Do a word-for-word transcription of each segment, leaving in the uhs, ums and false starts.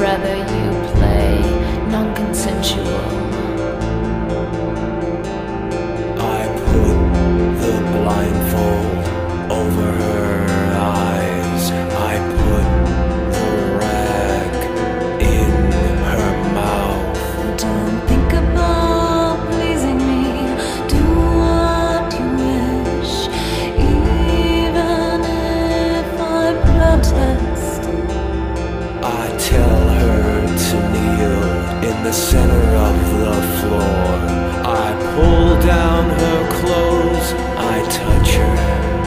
rather you play non-consensual. I put the blindfold over her eyes. I put the rag in her mouth. Don't think about pleasing me, do what you wish, even if I protest. I tell her to kneel in the center of the floor. I pull down her clothes, I touch her.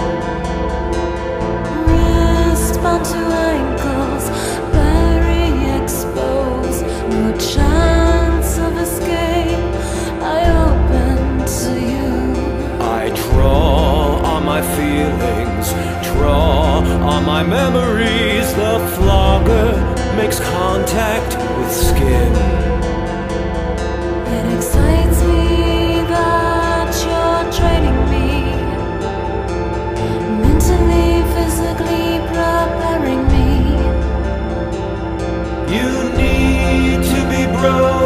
Wrist bound to ankles, very exposed, no chance of escape, I open to you. I draw on my feelings, draw on my memories. The flogger makes contact with skin. It excites me that you're training me, mentally, physically preparing me. You need to be broken.